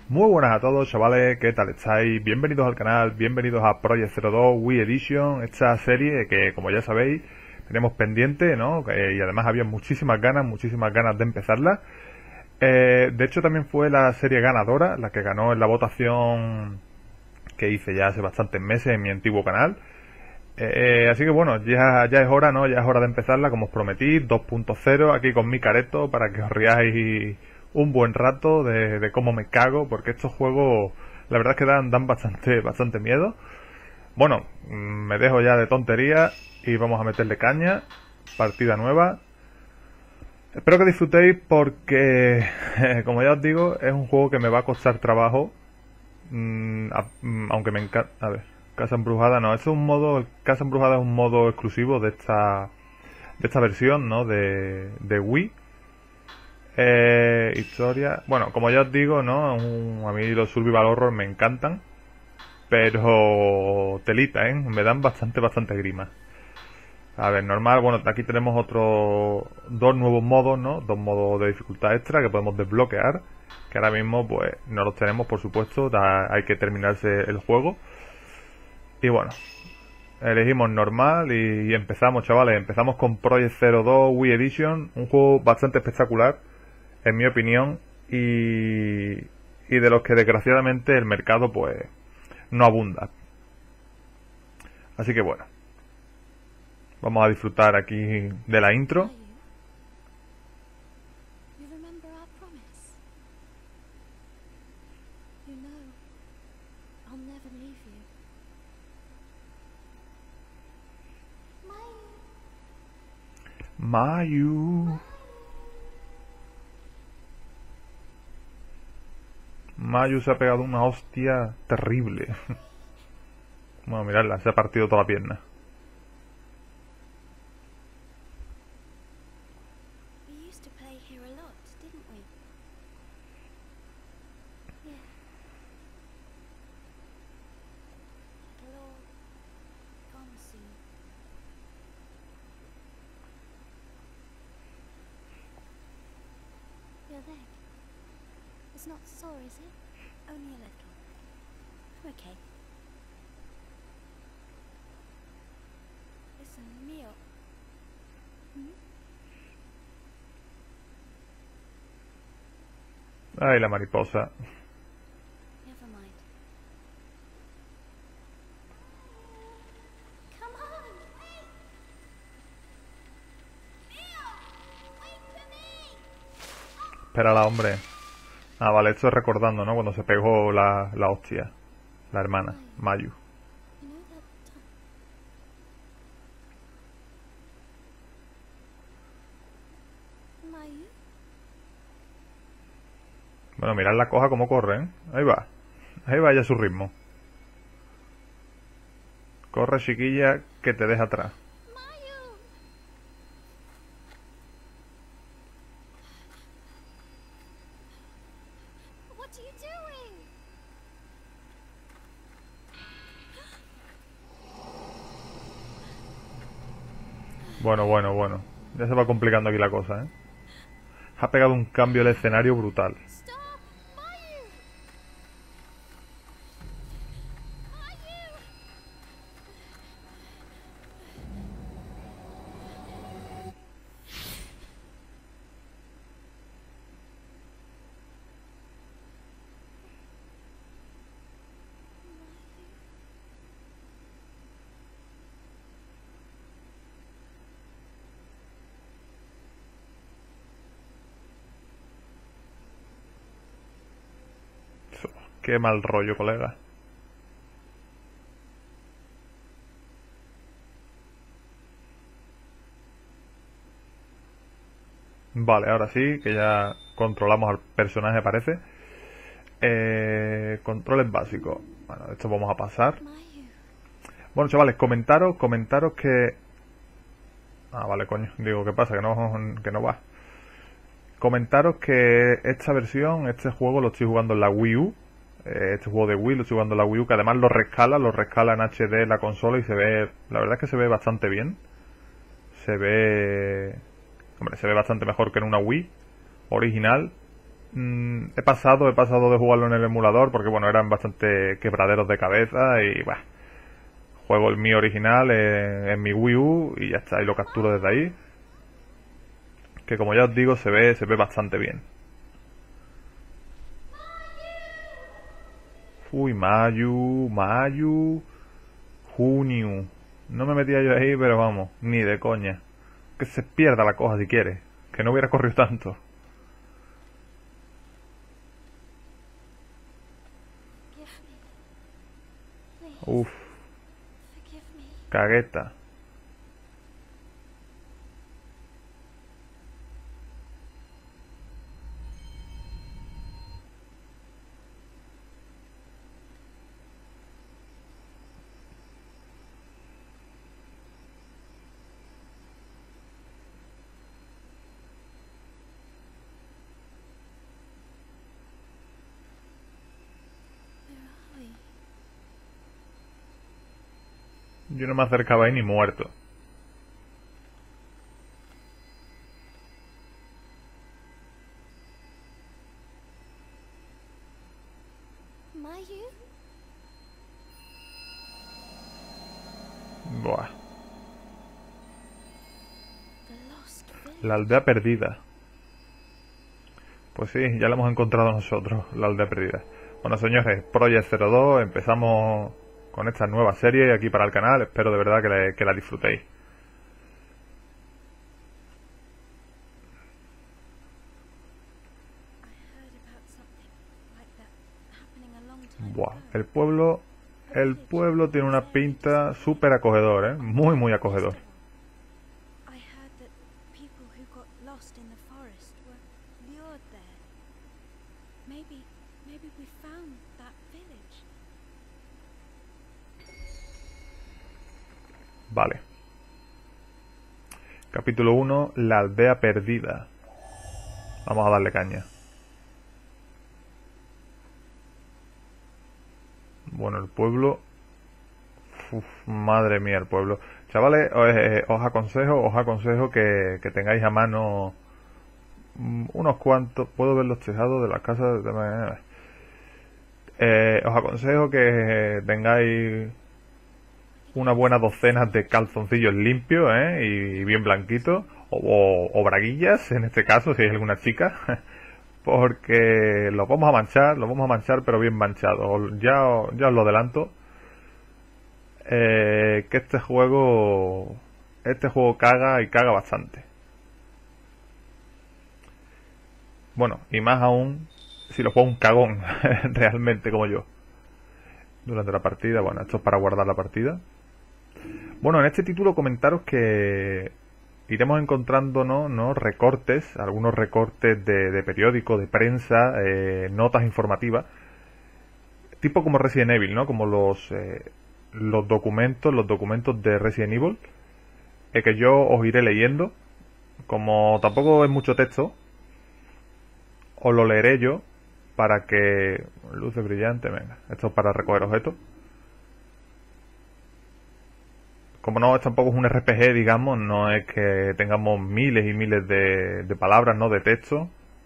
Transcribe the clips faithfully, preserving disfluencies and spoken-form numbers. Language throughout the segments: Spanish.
Muy buenas a todos, chavales, ¿qué tal estáis? Bienvenidos al canal, bienvenidos a Project Zero dos Wii Edition, esta serie que, como ya sabéis, tenemos pendiente, ¿no? Eh, y además había muchísimas ganas, muchísimas ganas de empezarla. Eh, de hecho, también fue la serie ganadora, la que ganó en la votación que hice ya hace bastantes meses en mi antiguo canal. Eh, así que bueno, ya, ya es hora, ¿no? Ya es hora de empezarla, como os prometí, dos punto cero, aquí con mi careto, para que os riáis un buen rato de, de cómo me cago, porque estos juegos, la verdad es que dan, dan bastante, bastante miedo. Bueno, me dejo ya de tonterías y vamos a meterle caña, partida nueva. Espero que disfrutéis porque, como ya os digo, es un juego que me va a costar trabajo, mmm, a, aunque me encanta... A ver... Casa Embrujada no, eso es un modo, Casa Embrujada es un modo exclusivo de esta de esta versión, ¿no? De, de Wii. Eh, historia, bueno, como ya os digo, ¿no? Un, a mí los survival horror me encantan, pero telita, ¿eh? Me dan bastante, bastante grima. A ver, normal, bueno, aquí tenemos otros dos nuevos modos, ¿no? Dos modos de dificultad extra que podemos desbloquear, que ahora mismo, pues, no los tenemos, por supuesto, da, hay que terminarse el juego. Y bueno, elegimos normal y, y empezamos, chavales. Empezamos con Project Zero dos Wii Edition, un juego bastante espectacular, en mi opinión, y, y de los que desgraciadamente el mercado pues no abunda. Así que bueno, vamos a disfrutar aquí de la intro. Mayu. Mayu se ha pegado una hostia terrible. Bueno, miradla, se ha partido toda la pierna. It's not sore, is it? Only a little. I'm okay. Listen, Mio. Hmm? Ay, la mariposa. Never mind. Come on, wait! Mio! Wait for me! Espérala, hombre. Ah, vale, esto es recordando, ¿no? Cuando se pegó la, la hostia. La hermana, Mayu. Bueno, mirad la coja como corre, ¿eh? Ahí va. Ahí va ya su ritmo. Corre, chiquilla, que te deja atrás. Bueno, bueno, bueno. Ya se va complicando aquí la cosa, ¿eh? Ha pegado un cambio el escenario brutal. Qué mal rollo, colega. Vale, ahora sí, que ya controlamos al personaje, parece. Eh, controles básicos. Bueno, esto vamos a pasar. Bueno, chavales, comentaros, comentaros que... Ah, vale, coño. Digo, ¿qué pasa? Que no, que no va. Comentaros que esta versión, este juego lo estoy jugando en la Wii U. Este juego de Wii lo estoy jugando en la Wii U, que además lo rescala, lo rescala en H D la consola y se ve, la verdad es que se ve bastante bien. Se ve, hombre, se ve bastante mejor que en una Wii original. Mm, he pasado, he pasado de jugarlo en el emulador porque bueno, eran bastante quebraderos de cabeza y bah, juego el mío original en, en mi Wii U y ya está, y lo capturo desde ahí. Que como ya os digo, se ve, se ve bastante bien. Uy, Mayu, Mayu, Junio. No me metía yo ahí, pero vamos, ni de coña. Que se pierda la cosa si quiere. Que no hubiera corrido tanto. Forgive me. Please, Uf, forgive me. cagueta. Where are you? Yo no me acercaba ahí ni muerto. Mayu? Buah. The lost village. La aldea perdida. Pues sí, ya la hemos encontrado nosotros, la aldea perdida. Bueno, señores, Project cero dos, empezamos con esta nueva serie aquí para el canal. Espero de verdad que, le- que la disfrutéis. I heard about something like that happening a long time Buah, ago. el pueblo, el pueblo tiene una pinta súper acogedor, ¿eh? Muy, muy acogedor. I heard that people who got lost in the forest were lured there. Maybe, maybe we found that village. Vale. Capítulo uno, la aldea perdida. Vamos a darle caña. Bueno, el pueblo... Uf, madre mía, el pueblo. Chavales, os, eh, os aconsejo, os aconsejo que, que tengáis a mano mm, unos cuantos... Puedo ver los tejados de las casas de... Eh, os aconsejo que tengáis una buena docena de calzoncillos limpios, ¿eh? Y bien blanquitos, o, o- o braguillas, en este caso, si hay alguna chica, porque los vamos a manchar, los vamos a manchar, pero bien manchados. Ya, os- ya os lo adelanto, eh, que este juego, este juego caga y caga bastante. Bueno, y más aún si lo juega un cagón, realmente como yo. Durante la partida, bueno, esto es para guardar la partida. Bueno, en este título comentaros que iremos encontrando, ¿no? ¿no? recortes, algunos recortes de, de periódico, de prensa, eh, notas informativas, tipo como Resident Evil, ¿no? Como los eh, los documentos, los documentos de Resident Evil, eh, que yo os iré leyendo. Como tampoco es mucho texto, os lo leeré yo para que... Luces brillantes, venga, esto es para recoger objetos. Como no, tampoco es un R P G, digamos, no es que tengamos miles y miles de, de palabras, ¿no? De texto.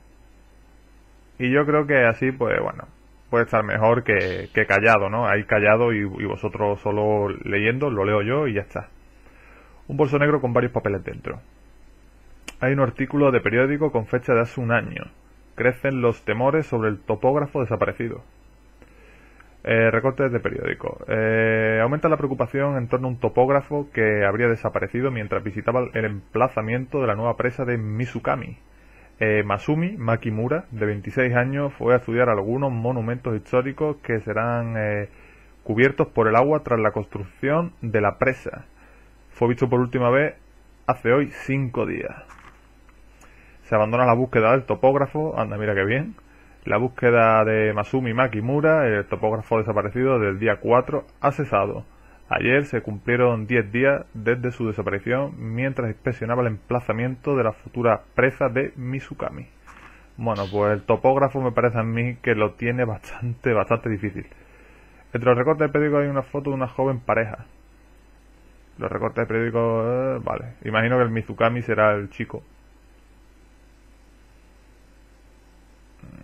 Y yo creo que así, pues bueno, puede estar mejor que, que callado, ¿no? Ahí callado y, y vosotros solo leyendo, lo leo yo y ya está. Un bolso negro con varios papeles dentro. Hay un artículo de periódico con fecha de hace un año. Crecen los temores sobre el topógrafo desaparecido. Eh, recortes de periódico. Eh, aumenta la preocupación en torno a un topógrafo que habría desaparecido mientras visitaba el emplazamiento de la nueva presa de Mizukami. Eh, Masumi Makimura, de veintiséis años, fue a estudiar algunos monumentos históricos que serán eh, cubiertos por el agua tras la construcción de la presa. Fue visto por última vez hace hoy cinco días. Se abandona la búsqueda del topógrafo. Anda, mira qué bien. La búsqueda de Masumi Makimura, el topógrafo desaparecido del día cuatro, ha cesado. Ayer se cumplieron diez días desde su desaparición mientras inspeccionaba el emplazamiento de la futura presa de Mizukami. Bueno, pues el topógrafo me parece a mí que lo tiene bastante, bastante difícil. Entre los recortes de periódico hay una foto de una joven pareja. Los recortes de periódico... Eh, vale. Imagino que el Mizukami será el chico.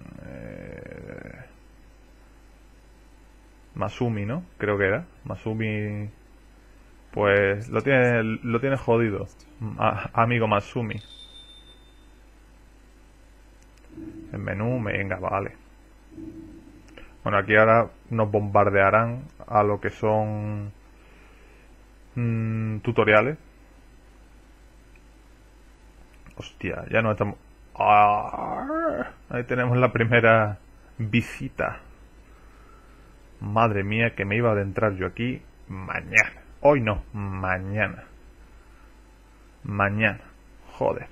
Masumi, ¿no? Creo que era. Masumi... Pues lo tiene, lo tiene jodido. A- amigo Masumi. El menú, venga, vale. Bueno, aquí ahora nos bombardearán a lo que son mmm, tutoriales. Hostia, ya no estamos... ¡Ah! Ahí tenemos la primera visita. Madre mía, que me iba a adentrar yo aquí mañana. Hoy no, mañana. Mañana. Joder.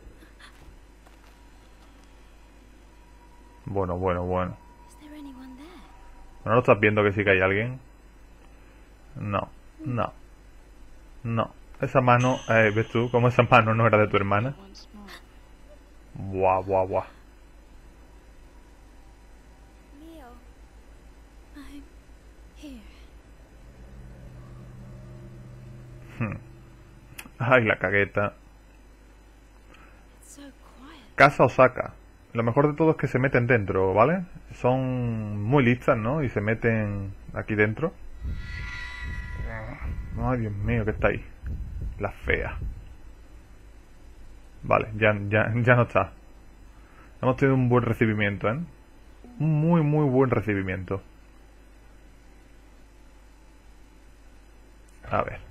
Bueno, bueno, bueno. Is there anyone there? ¿No lo estás viendo que sí que hay alguien? No, no, no. Esa mano, eh, ¿ves tú cómo esa mano no era de tu hermana? Buah, buah, buah. Leo, I'm here. Hmm. Ay, la cagueta. It's so quiet. Casa Osaka. Lo mejor de todo es que se meten dentro, ¿vale? Son muy listas, ¿no? Y se meten aquí dentro. Ay, Dios mío, que está ahí. La fea. Vale, ya, ya, ya no está. Hemos tenido un buen recibimiento, ¿eh? Un muy, muy buen recibimiento. A ver.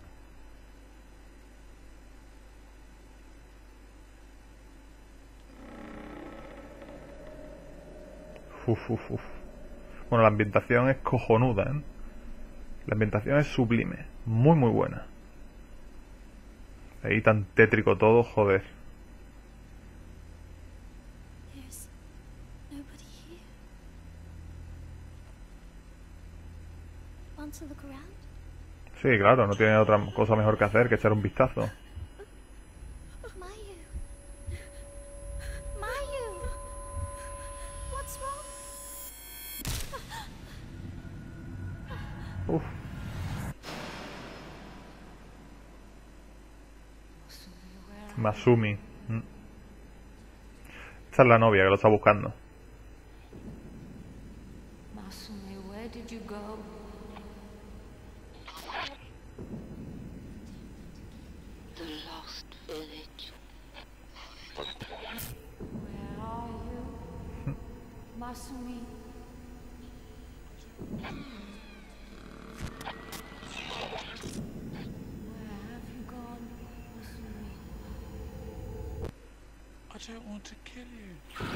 Uf, uf, uf. Bueno, la ambientación es cojonuda, ¿eh? La ambientación es sublime. Muy, muy buena. Ahí tan tétrico todo, joder. There's nobody here. Want to look around? Sí, claro, no tiene otra cosa mejor que hacer que echar un vistazo. Mayu. Mayu. What's wrong? Uf. Masumi. Mm. Esta es la novia que lo está buscando. Masumi, where did you go? The lost village. Where are you? Masumi. Where have you gone, Masumi? I don't want to kill you.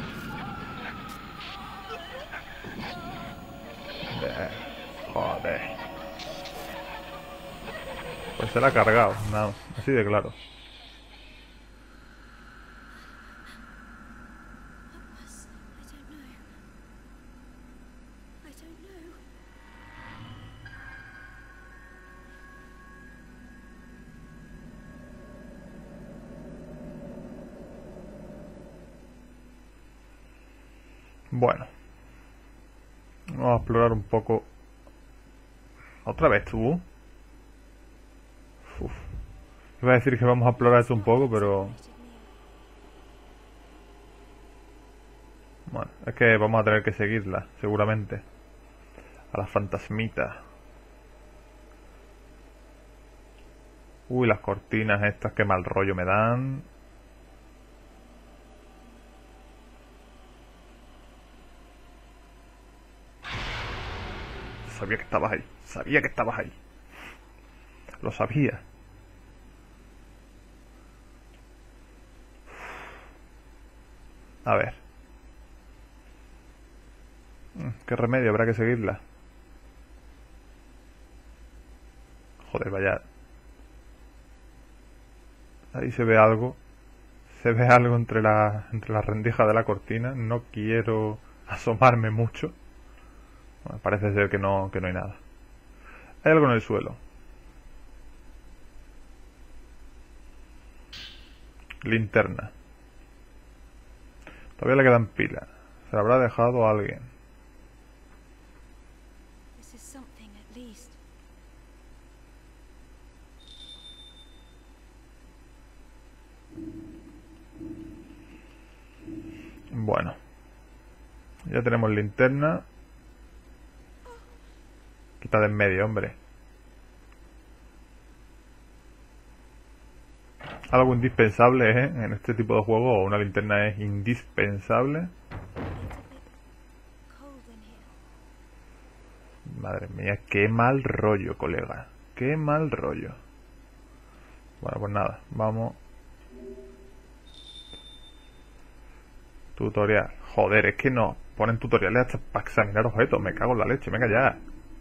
Eh, Joder. Pues se la ha cargado, no, así de claro. What was? I don't know. I don't know. Bueno. Vamos a explorar un poco. ¿Otra vez tú? Uf. Iba a decir que vamos a explorar esto un poco, pero... Bueno, es que vamos a tener que seguirla, seguramente. A la fantasmita. Uy, las cortinas estas, que mal rollo me dan. Sabía que estabas ahí. Sabía que estabas ahí. Lo sabía. A ver. ¿Qué remedio? Habrá que seguirla. Joder, vaya. Ahí se ve algo. Se ve algo entre la, entre la rendija de la cortina. No quiero asomarme mucho. Bueno, parece ser que no, que no hay nada. Hay algo en el suelo. Linterna. Todavía le quedan pilas. Se la habrá dejado a alguien. This is something at least. Bueno. Ya tenemos linterna. Quita de en medio, hombre. Algo indispensable, ¿eh? En este tipo de juego una linterna es indispensable. Cold in here. Madre mía, qué mal rollo, colega. Qué mal rollo. Bueno, pues nada, vamos. Tutorial. Joder, es que no ponen tutoriales hasta para examinar objetos. Me cago en la leche, venga ya.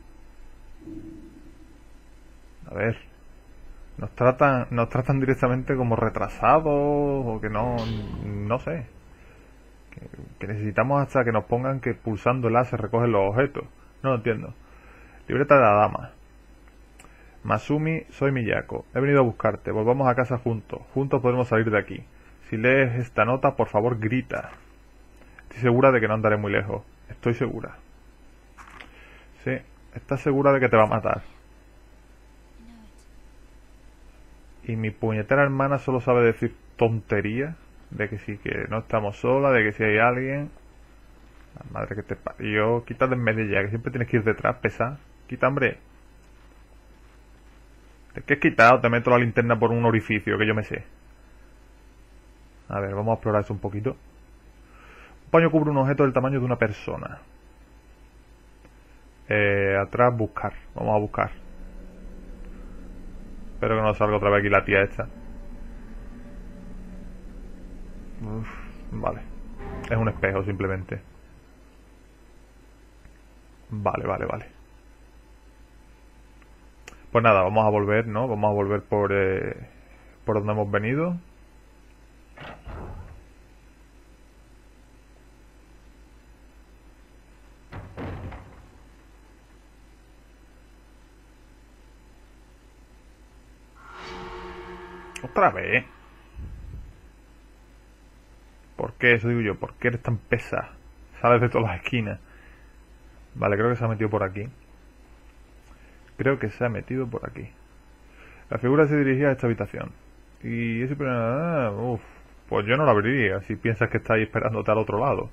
A ver. Nos tratan, nos tratan directamente como retrasados o que no, no sé. Que, que necesitamos hasta que nos pongan que pulsando el A se recogen los objetos. No lo entiendo. Libreta de la dama. Masumi, soy Miyako. He venido a buscarte. Volvamos a casa juntos. Juntos podremos salir de aquí. Si lees esta nota, por favor, grita. Estoy segura de que no andaré muy lejos. Estoy segura. Sí, estás segura de que te va a matar. I know it. Y mi puñetera hermana solo sabe decir tonterías. De que sí, que no estamos solas, de que si hay alguien. La madre que te parió. Quita de en medio ya, que siempre tienes que ir detrás, pesa. Quita, hombre. ¿De qué has quitado? Te meto la linterna por un orificio, que yo me sé. A ver, vamos a explorar eso un poquito. Un paño cubre un objeto del tamaño de una persona. Eh, atrás, buscar. Vamos a buscar. Espero que no salga otra vez aquí la tía esta. Uf, vale. Es un espejo simplemente. Vale, vale, vale. Pues nada, vamos a volver, ¿no? Vamos a volver por, eh, por donde hemos venido. Otra vez. ¿Por qué? Eso digo yo. ¿Por qué eres tan pesada? Sales de todas las esquinas. Vale, creo que se ha metido por aquí. Creo que se ha metido por aquí. La figura se dirigía a esta habitación. Y ese... Ah, uf, pues yo no la abriría si piensas que está ahí esperándote al otro lado.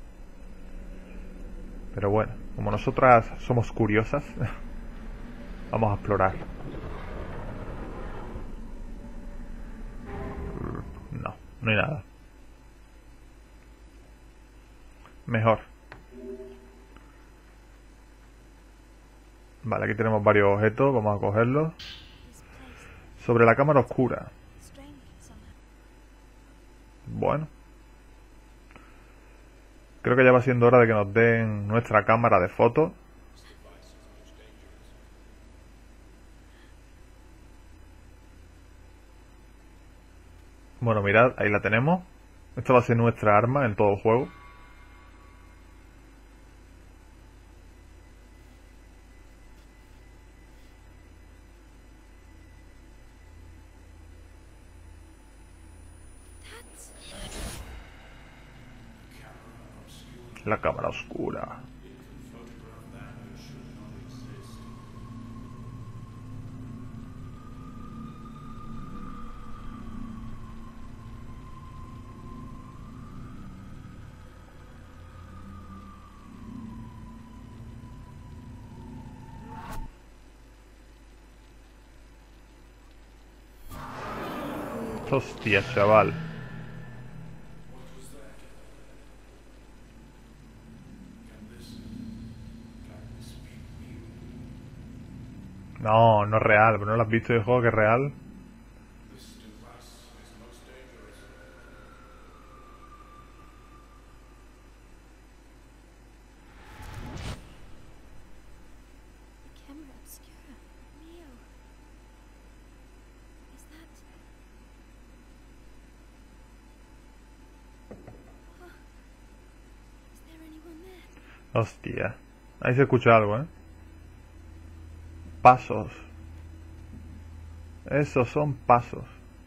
Pero bueno, como nosotras somos curiosas, vamos a explorar. No, no hay nada. Mejor. Vale, aquí tenemos varios objetos, vamos a cogerlos. This place Sobre la cámara oscura. strangely somehow. Bueno. Creo que ya va siendo hora de que nos den nuestra cámara de fotos. Bueno, mirad, ahí la tenemos. Esta va a ser nuestra arma en todo el juego. La cámara oscura. Hostia, chaval. No, no es real, pero no lo has visto de juego que es real. The camera obscura. Neo. Is that... Oh. Is there anyone there? Hostia. Ahí se escucha algo, ¿eh? Pasos. Esos son pasos.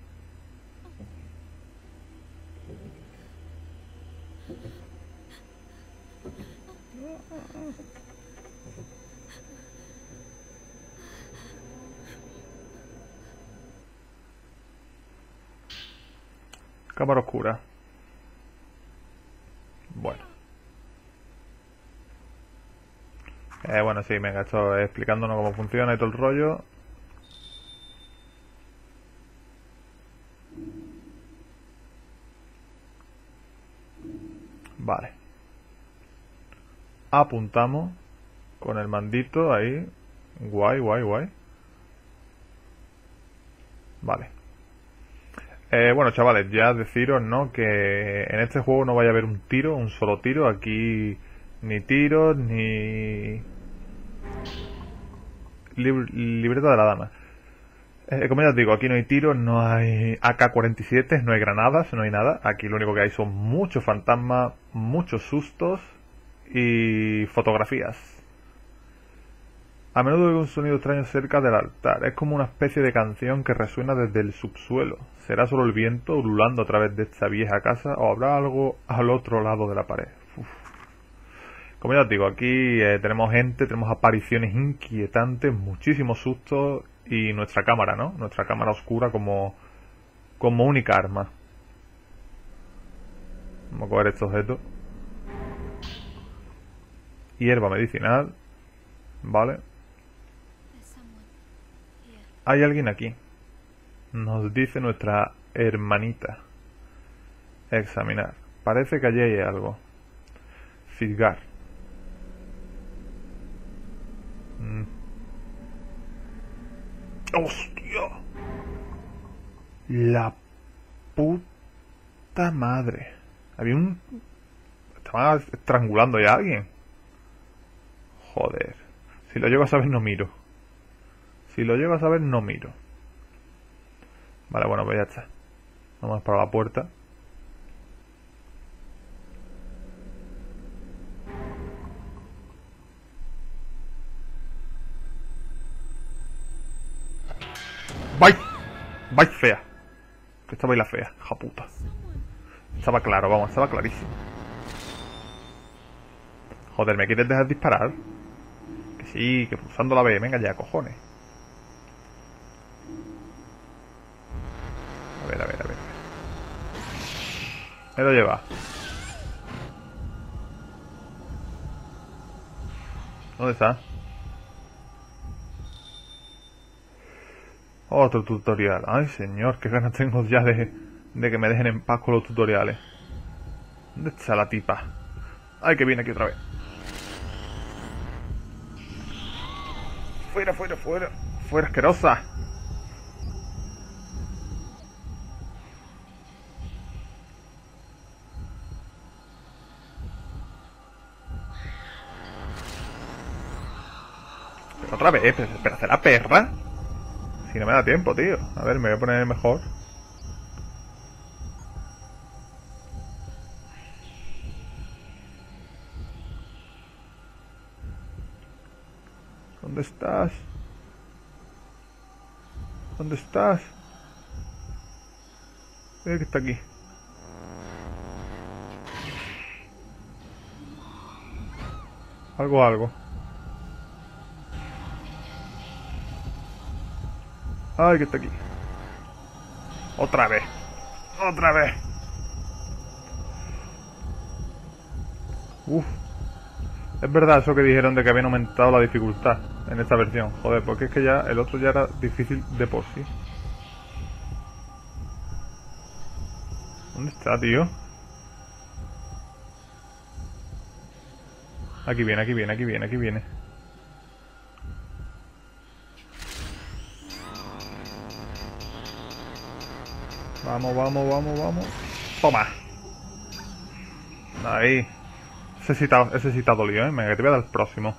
Cámara oscura. Bueno. Eh, bueno, sí, venga, esto explicándonos cómo funciona y todo el rollo. Vale. Apuntamos con el mandito ahí. Guay, guay, guay. Vale. Eh, bueno, chavales, ya deciros, ¿no? Que en este juego no vaya a haber un tiro, un solo tiro. Aquí ni tiros, ni... Lib- libreta de la dama. Eh, como ya os digo, aquí no hay tiros, no hay A K cuarenta y siete, no hay granadas, no hay nada. Aquí lo único que hay son muchos fantasmas, muchos sustos y fotografías. A menudo oigo un sonido extraño cerca del altar. Es como una especie de canción que resuena desde el subsuelo. ¿Será solo el viento ululando a través de esta vieja casa o habrá algo al otro lado de la pared? Uf. Como ya os digo, aquí eh, tenemos gente, tenemos apariciones inquietantes, muchísimos sustos y nuestra cámara, ¿no? Nuestra cámara oscura como, como única arma. Vamos a coger este objeto. Hierba medicinal. Vale. There's someone here. Hay alguien aquí. Nos dice nuestra hermanita. Examinar. Parece que allí hay algo. Fisgar. Mm. ¡Hostia! La puta madre. Había un... Estaba estrangulando ya a alguien. Joder. Si lo llego a saber, no miro. Si lo llego a saber, no miro. Vale, bueno, pues ya está. Vamos para la puerta. ¡Vai! ¡Vai fea! Que esta baila fea, hija puta. Estaba claro, vamos, estaba clarísimo. Joder, ¿me quieres dejar disparar? Que sí, que pulsando la B, venga ya, cojones. A ver, a ver, a ver. Me lo lleva. ¿Dónde está? Otro tutorial. Ay, señor, qué ganas tengo ya de, de que me dejen en paz con los tutoriales. ¿Dónde está la tipa? Ay, que viene aquí otra vez. Fuera, fuera, fuera. Fuera, asquerosa. Pero otra vez, pero, pero hacer la perra. Si no me da tiempo, tío. A ver, me voy a poner mejor. ¿Dónde estás? ¿Dónde estás? Mira que está aquí. Algo, algo. Ay, que está aquí. Otra vez. Otra vez. Uf. Es verdad eso que dijeron de que habían aumentado la dificultad en esta versión. Joder, porque es que ya el otro ya era difícil de por sí. ¿Dónde está, tío? Aquí viene, aquí viene, aquí viene, aquí viene. Vamos, vamos, vamos, vamos. Toma. Ahí. Ese sí está, ese sí está dolido, ¿eh? Venga, que te voy a dar el próximo.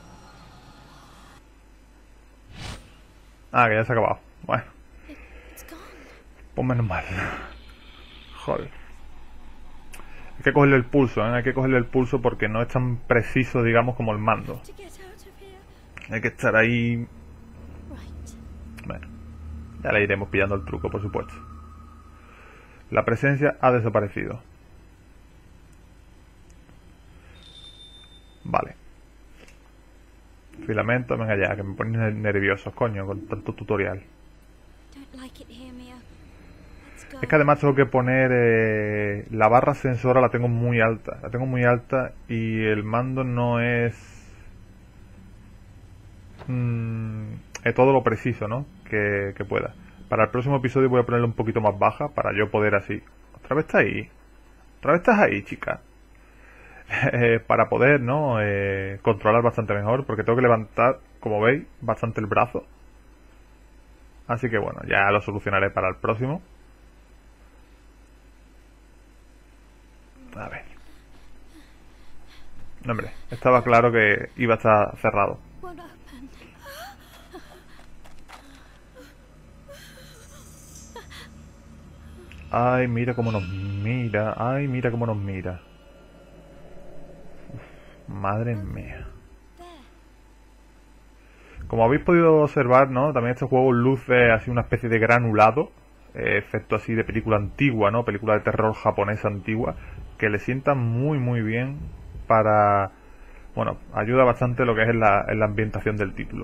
Ah, que ya se ha acabado. Bueno. It's gone. Pues menos mal. Joder. Hay que cogerle el pulso, ¿eh? Hay que cogerle el pulso porque no es tan preciso, digamos, como el mando. To get out of here. Hay que estar ahí... Right. Bueno. Ya le iremos pillando el truco, por supuesto. La presencia ha desaparecido. Vale. Filamento, venga ya, que me ponen nerviosos, coño, con tanto tutorial. Don't like it here, Mia. Let's go. Es que además tengo que poner eh, la barra sensora, la tengo muy alta. La tengo muy alta y el mando no es... mmm, eh, todo lo preciso, ¿no? Que, que pueda. Para el próximo episodio voy a ponerlo un poquito más baja para yo poder así. ¿Otra vez estás ahí? ¿Otra vez estás ahí, chica? eh, para poder, ¿no? Eh, controlar bastante mejor, porque tengo que levantar, como veis, bastante el brazo. Así que bueno, ya lo solucionaré para el próximo. A ver. No, hombre, estaba claro que iba a estar cerrado. What happened? Ay, mira cómo nos mira. Ay, mira cómo nos mira. Uf, madre mía. There. Como habéis podido observar, ¿no? También este juego luce así una especie de granulado. Eh, efecto así de película antigua, ¿no? Película de terror japonesa antigua. Que le sienta muy, muy bien para... Bueno, ayuda bastante lo que es la, en la ambientación del título.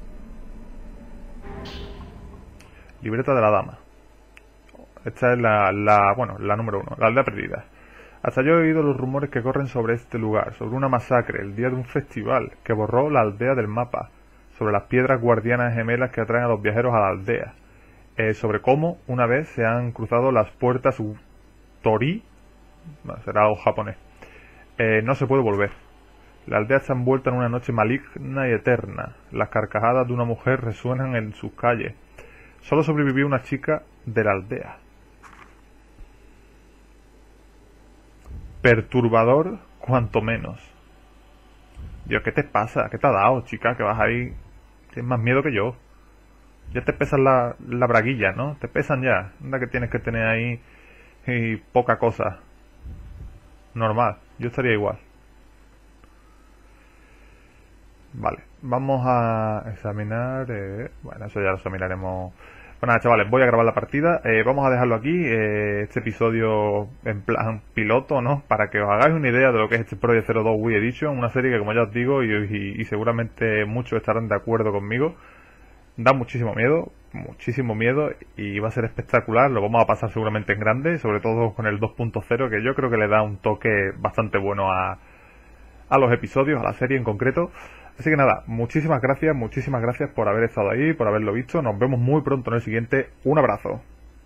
Libreta de la dama. Esta es la, la, bueno, la número uno, la aldea perdida. Hasta yo he oído los rumores que corren sobre este lugar, sobre una masacre, el día de un festival, que borró la aldea del mapa, sobre las piedras guardianas gemelas que atraen a los viajeros a la aldea, eh, sobre cómo una vez se han cruzado las puertas Tori, no, será algo japonés, eh, no se puede volver. La aldea está envuelta en una noche maligna y eterna, las carcajadas de una mujer resuenan en sus calles. Solo sobrevivió una chica de la aldea. Perturbador, cuanto menos. Dios, ¿qué te pasa? ¿Qué te ha dado, chica? Que vas ahí... Tienes más miedo que yo. Ya te pesan la, la braguilla, ¿no? Te pesan ya. Anda que tienes que tener ahí y poca cosa. Normal. Yo estaría igual. Vale. Vamos a examinar... Eh, bueno, eso ya lo examinaremos... Bueno, nada, chavales, voy a grabar la partida. Eh, vamos a dejarlo aquí, eh, este episodio en plan piloto, ¿no? Para que os hagáis una idea de lo que es este Project Zero dos Wii Edition, una serie que, como ya os digo, y, y, y seguramente muchos estarán de acuerdo conmigo, da muchísimo miedo, muchísimo miedo, y va a ser espectacular. Lo vamos a pasar seguramente en grande, sobre todo con el dos punto cero, que yo creo que le da un toque bastante bueno a, a los episodios, a la serie en concreto. Así que nada, muchísimas gracias, muchísimas gracias por haber estado ahí, por haberlo visto. Nos vemos muy pronto en el siguiente. Un abrazo.